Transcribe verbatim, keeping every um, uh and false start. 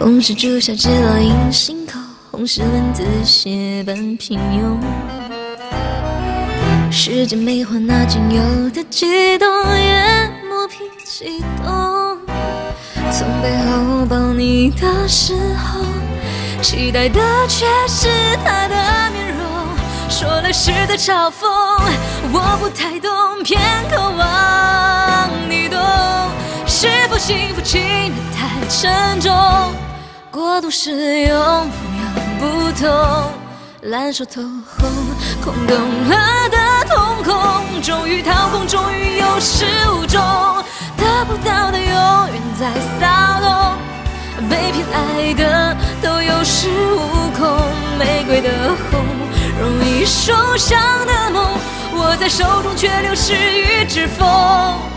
红是朱砂痣烙印心口，红是文字写般平庸。世间没换那仅有的悸动，也磨平激动。从背后抱你的时候，期待的却是他的面容。说来是在嘲讽，我不太懂，偏渴望你懂。是否幸福轻得太沉重？过度使用不痒不痛，烂熟透红，空洞了的瞳孔，终于掏空，终于有始无终，得不到的永远在骚动，被偏爱的都有恃无恐。玫瑰的红，容易受伤的梦，握在手中却流失于指缝。